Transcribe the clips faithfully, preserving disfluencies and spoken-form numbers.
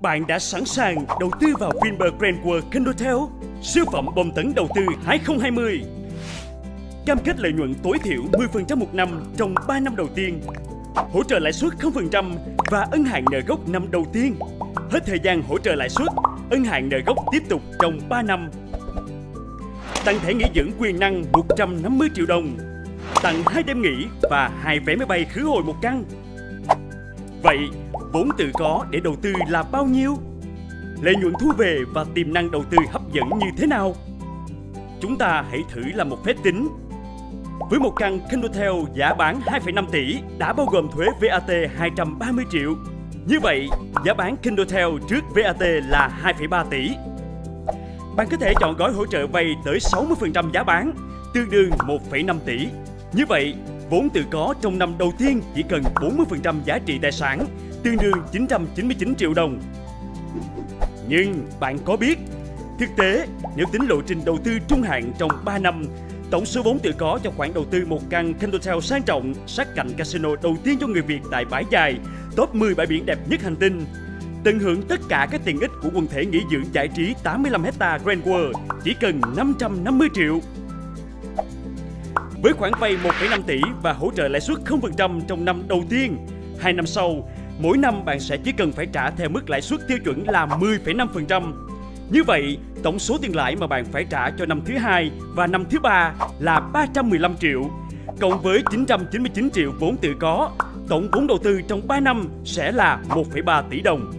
Bạn đã sẵn sàng đầu tư vào Vinpearl Grand World Condotel, siêu phẩm bom tấn đầu tư hai không hai không. Cam kết lợi nhuận tối thiểu mười phần trăm một năm trong ba năm đầu tiên, hỗ trợ lãi suất không phần trăm và ân hạn nợ gốc năm đầu tiên. Hết thời gian hỗ trợ lãi suất, ân hạn nợ gốc tiếp tục trong ba năm. Tặng thẻ nghỉ dưỡng quyền năng một trăm năm mươi triệu đồng. Tặng hai đêm nghỉ và hai vé máy bay khứ hồi một căn. Vậy, vốn tự có để đầu tư là bao nhiêu? Lợi nhuận thu về và tiềm năng đầu tư hấp dẫn như thế nào? Chúng ta hãy thử làm một phép tính. Với một căn Condotel giá bán hai phẩy năm tỷ đã bao gồm thuế vê a tê hai trăm ba mươi triệu. Như vậy, giá bán Condotel trước vê a tê là hai phẩy ba tỷ. Bạn có thể chọn gói hỗ trợ vay tới sáu mươi phần trăm giá bán, tương đương một phẩy năm tỷ. Như vậy, vốn tự có trong năm đầu tiên chỉ cần bốn mươi phần trăm giá trị tài sản, tương đương chín trăm chín mươi chín triệu đồng. Nhưng bạn có biết, thực tế, nếu tính lộ trình đầu tư trung hạn trong ba năm, tổng số vốn tự có cho khoản đầu tư một căn Condotel sang trọng sát cạnh casino đầu tiên cho người Việt tại Bãi Dài, top mười bãi biển đẹp nhất hành tinh, tận hưởng tất cả các tiện ích của quần thể nghỉ dưỡng giải trí tám mươi lăm héc-ta Grand World chỉ cần năm trăm năm mươi triệu. Với khoản vay một phẩy năm tỷ và hỗ trợ lãi suất không phần trăm trong năm đầu tiên, hai năm sau, mỗi năm bạn sẽ chỉ cần phải trả theo mức lãi suất tiêu chuẩn là mười phẩy năm phần trăm. Như vậy, tổng số tiền lãi mà bạn phải trả cho năm thứ hai và năm thứ ba là ba trăm mười lăm triệu. Cộng với chín trăm chín mươi chín triệu vốn tự có, tổng vốn đầu tư trong ba năm sẽ là một phẩy ba tỷ đồng.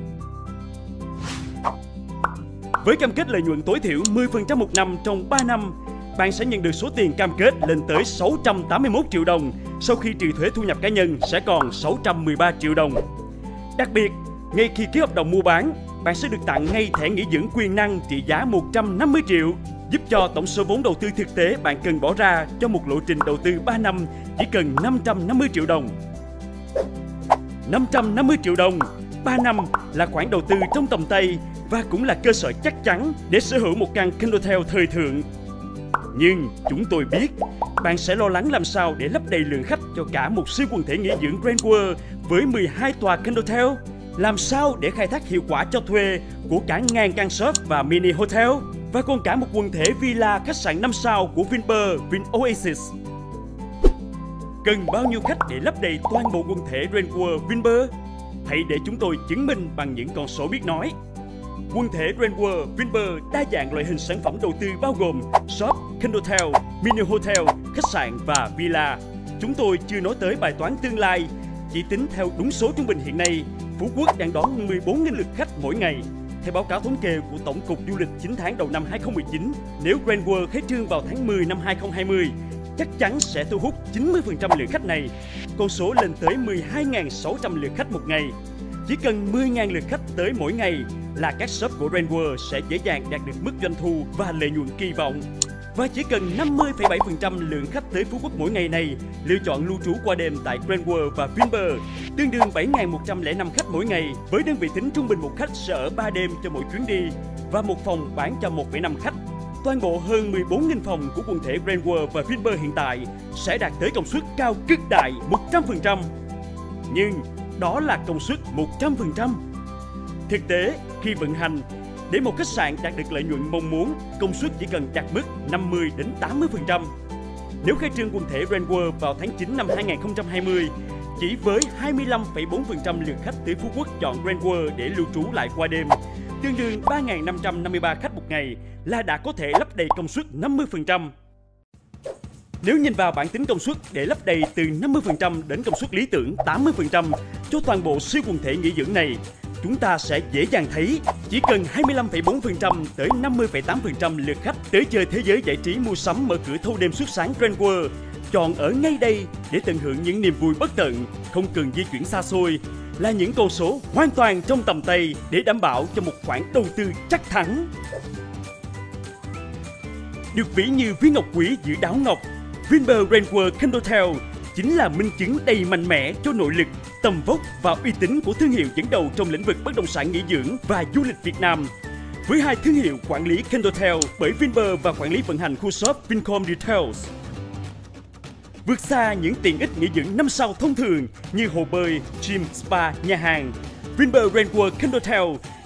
Với cam kết lợi nhuận tối thiểu mười phần trăm một năm trong ba năm, bạn sẽ nhận được số tiền cam kết lên tới sáu trăm tám mươi mốt triệu đồng, sau khi trừ thuế thu nhập cá nhân sẽ còn sáu trăm mười ba triệu đồng. Đặc biệt, ngay khi ký hợp đồng mua bán, bạn sẽ được tặng ngay thẻ nghỉ dưỡng quyền năng trị giá một trăm năm mươi triệu, giúp cho tổng số vốn đầu tư thực tế bạn cần bỏ ra cho một lộ trình đầu tư ba năm chỉ cần năm trăm năm mươi triệu đồng. năm trăm năm mươi triệu đồng, ba năm là khoản đầu tư trong tầm tay và cũng là cơ sở chắc chắn để sở hữu một căn Condotel thời thượng. Nhưng chúng tôi biết, bạn sẽ lo lắng làm sao để lấp đầy lượng khách cho cả một siêu quần thể nghỉ dưỡng Grand World với mười hai tòa Condotel. Làm sao để khai thác hiệu quả cho thuê của cả ngàn căn shop và mini hotel và còn cả một quần thể villa khách sạn năm sao của Vinpearl, Vinoasis. Cần bao nhiêu khách để lấp đầy toàn bộ quần thể Grand World Vinpearl? Hãy để chúng tôi chứng minh bằng những con số biết nói. Quần thể Grand World Vinpearl đa dạng loại hình sản phẩm đầu tư bao gồm shop, Condotel, mini hotel, khách sạn và villa. Chúng tôi chưa nói tới bài toán tương lai. Chỉ tính theo đúng số trung bình hiện nay, Phú Quốc đang đón mười bốn nghìn lượt khách mỗi ngày. Theo báo cáo thống kê của Tổng cục Du lịch chín tháng đầu năm hai không một chín, nếu Grand World khai trương vào tháng mười năm hai không hai không, chắc chắn sẽ thu hút chín mươi phần trăm lượt khách này. Con số lên tới mười hai nghìn sáu trăm lượt khách một ngày. Chỉ cần mười nghìn lượt khách tới mỗi ngày là các shop của Grand World sẽ dễ dàng đạt được mức doanh thu và lợi nhuận kỳ vọng. Và chỉ cần năm mươi phẩy bảy phần trăm lượng khách tới Phú Quốc mỗi ngày này lựa chọn lưu trú qua đêm tại Grand World và Vinpearl, tương đương bảy nghìn một trăm lẻ năm khách mỗi ngày, với đơn vị tính trung bình một khách sẽ ở ba đêm cho mỗi chuyến đi và một phòng bán cho một phẩy năm khách. Toàn bộ hơn mười bốn nghìn phòng của quần thể Grand World và Vinpearl hiện tại sẽ đạt tới công suất cao cực đại một trăm phần trăm. Nhưng đó là công suất một trăm phần trăm. Thực tế, khi vận hành, để một khách sạn đạt được lợi nhuận mong muốn, công suất chỉ cần đạt mức năm mươi đến tám mươi phần trăm. Nếu khai trương quần thể Grand World vào tháng chín năm hai nghìn không trăm hai mươi, chỉ với hai mươi lăm phẩy bốn phần trăm lượt khách tới Phú Quốc chọn Grand World để lưu trú lại qua đêm, tương đương ba nghìn năm trăm năm mươi ba khách một ngày, là đã có thể lấp đầy công suất năm mươi phần trăm. Nếu nhìn vào bảng tính công suất để lấp đầy từ năm mươi phần trăm đến công suất lý tưởng tám mươi phần trăm cho toàn bộ siêu quần thể nghỉ dưỡng này, chúng ta sẽ dễ dàng thấy chỉ cần hai mươi lăm phẩy bốn phần trăm tới năm mươi phẩy tám phần trăm lượt khách tới chơi thế giới giải trí mua sắm mở cửa thâu đêm suốt sáng Grand World chọn ở ngay đây để tận hưởng những niềm vui bất tận, không cần di chuyển xa xôi, là những con số hoàn toàn trong tầm tay để đảm bảo cho một khoản đầu tư chắc thắng. Được ví như viên ngọc quý giữa đáo ngọc, Vinpearl Grand World Condotel chính là minh chứng đầy mạnh mẽ cho nội lực, tầm vóc và uy tín của thương hiệu dẫn đầu trong lĩnh vực bất động sản nghỉ dưỡng và du lịch Việt Nam. Với hai thương hiệu quản lý Condotel bởi Vinpearl và quản lý vận hành khu shop Vincom Details. Vượt xa những tiện ích nghỉ dưỡng năm sao thông thường như hồ bơi, gym, spa, nhà hàng, Vinpearl Grand World Condotel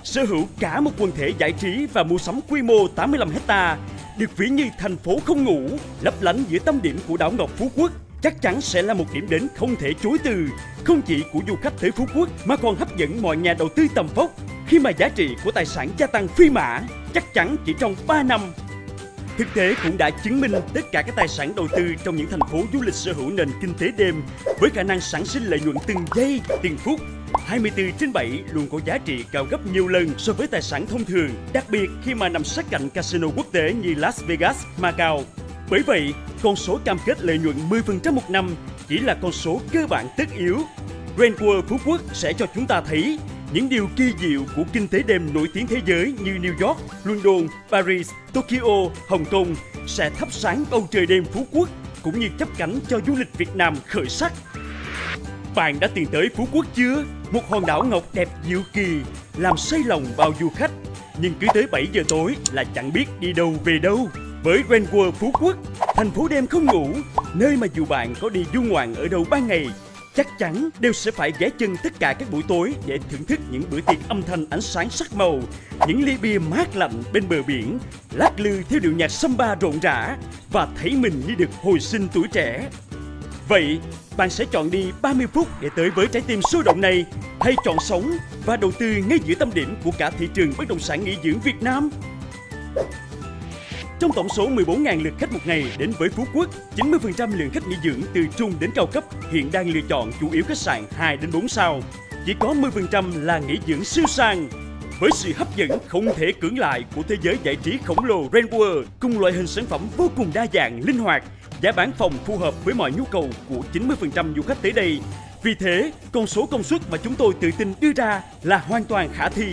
sở hữu cả một quần thể giải trí và mua sắm quy mô tám mươi lăm héc ta, được ví như thành phố không ngủ, lấp lánh giữa tâm điểm của đảo ngọc Phú Quốc, chắc chắn sẽ là một điểm đến không thể chối từ, không chỉ của du khách tới Phú Quốc mà còn hấp dẫn mọi nhà đầu tư tầm vóc, khi mà giá trị của tài sản gia tăng phi mã, chắc chắn chỉ trong ba năm. Thực tế cũng đã chứng minh tất cả các tài sản đầu tư trong những thành phố du lịch sở hữu nền kinh tế đêm với khả năng sản sinh lợi nhuận từng giây, từng phút, hai mươi tư trên bảy luôn có giá trị cao gấp nhiều lần so với tài sản thông thường, đặc biệt khi mà nằm sát cạnh casino quốc tế như Las Vegas, Macau. Bởi vậy, con số cam kết lợi nhuận mười phần trăm một năm chỉ là con số cơ bản tất yếu. Grand World Phú Quốc sẽ cho chúng ta thấy những điều kỳ diệu của kinh tế đêm nổi tiếng thế giới như New York, London, Paris, Tokyo, Hồng Kông sẽ thắp sáng bầu trời đêm Phú Quốc cũng như chắp cánh cho du lịch Việt Nam khởi sắc. Bạn đã từng tới Phú Quốc chưa? Một hòn đảo ngọc đẹp diệu kỳ, làm say lòng bao du khách. Nhưng cứ tới bảy giờ tối là chẳng biết đi đâu về đâu. Với Grand World Phú Quốc, thành phố đêm không ngủ, nơi mà dù bạn có đi du ngoạn ở đâu ban ngày, chắc chắn đều sẽ phải ghé chân tất cả các buổi tối để thưởng thức những bữa tiệc âm thanh ánh sáng sắc màu, những ly bia mát lạnh bên bờ biển, lắc lư theo điệu nhạc samba rộn rã và thấy mình như được hồi sinh tuổi trẻ. Vậy, bạn sẽ chọn đi ba mươi phút để tới với trái tim sôi động này, hay chọn sống và đầu tư ngay giữa tâm điểm của cả thị trường bất động sản nghỉ dưỡng Việt Nam? Trong tổng số mười bốn nghìn lượt khách một ngày đến với Phú Quốc, chín mươi phần trăm lượng khách nghỉ dưỡng từ trung đến cao cấp hiện đang lựa chọn chủ yếu khách sạn hai đến bốn sao. Chỉ có mười phần trăm là nghỉ dưỡng siêu sang. Với sự hấp dẫn không thể cưỡng lại của thế giới giải trí khổng lồ Grand World cùng loại hình sản phẩm vô cùng đa dạng, linh hoạt, giá bán phòng phù hợp với mọi nhu cầu của chín mươi phần trăm du khách tới đây. Vì thế, con số công suất mà chúng tôi tự tin đưa ra là hoàn toàn khả thi.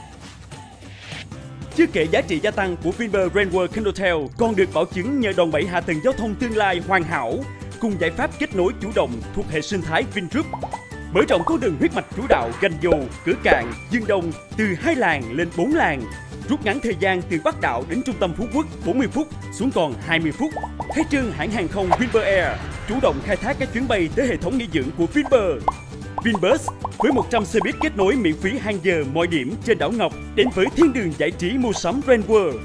Chưa kể giá trị gia tăng của Vinpearl Grand World Condotel còn được bảo chứng nhờ đòn bẩy hạ tầng giao thông tương lai hoàn hảo cùng giải pháp kết nối chủ động thuộc hệ sinh thái Vingroup. Mở rộng con đường huyết mạch chủ đạo Gành Dầu, Cửa Cạn, Dương Đông từ hai làng lên bốn làng, rút ngắn thời gian từ Bắc đảo đến trung tâm Phú Quốc bốn mươi phút xuống còn hai mươi phút. Khai trương hãng hàng không Vinpearl Air, chủ động khai thác các chuyến bay tới hệ thống nghỉ dưỡng của Vinpearl. Vinbus với một trăm xe buýt kết nối miễn phí hàng giờ mọi điểm trên đảo Ngọc đến với thiên đường giải trí mua sắm Grand World.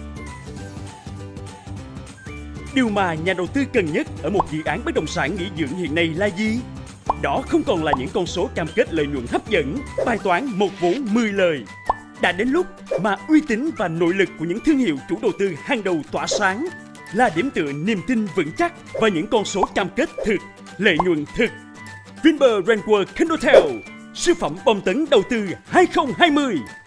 Điều mà nhà đầu tư cần nhất ở một dự án bất động sản nghỉ dưỡng hiện nay là gì? Đó không còn là những con số cam kết lợi nhuận hấp dẫn, bài toán một vốn mười lời. Đã đến lúc mà uy tín và nội lực của những thương hiệu chủ đầu tư hàng đầu tỏa sáng là điểm tựa niềm tin vững chắc và những con số cam kết thực, lợi nhuận thực. Vinpearl Grand World Condotel, siêu phẩm bom tấn đầu tư hai không hai không.